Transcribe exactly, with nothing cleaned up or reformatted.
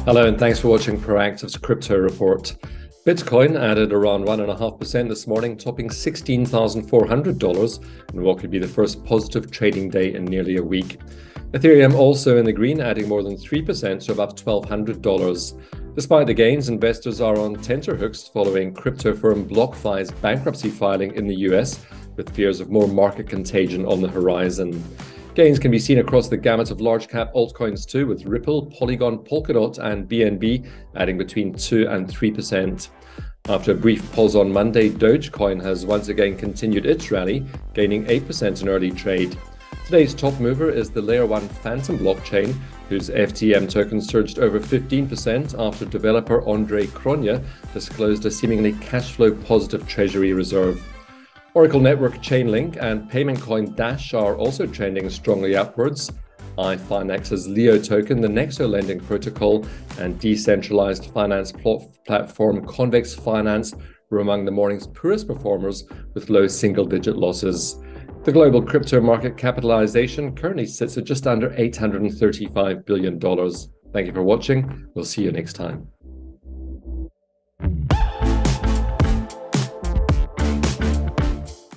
Hello, and thanks for watching Proactive's Crypto Report. Bitcoin added around one point five percent this morning, topping sixteen thousand four hundred dollars in what could be the first positive trading day in nearly a week. Ethereum also in the green, adding more than three percent to above twelve hundred dollars. Despite the gains, investors are on tenterhooks following crypto firm BlockFi's bankruptcy filing in the U S, with fears of more market contagion on the horizon. Gains can be seen across the gamut of large-cap altcoins too, with Ripple, Polygon, Polkadot and B N B adding between two and three percent. After a brief pause on Monday, Dogecoin has once again continued its rally, gaining eight percent in early trade. Today's top mover is the Layer one Phantom blockchain, whose F T M token surged over fifteen percent after developer Andre Cronje disclosed a seemingly cash flow positive treasury reserve. Oracle Network Chainlink and payment coin Dash are also trending strongly upwards. iFinex's Leo token, the Nexo lending protocol, and decentralized finance pl- platform Convex Finance were among the morning's poorest performers, with low single-digit losses. The global crypto market capitalization currently sits at just under eight hundred thirty-five billion dollars. Thank you for watching. We'll see you next time.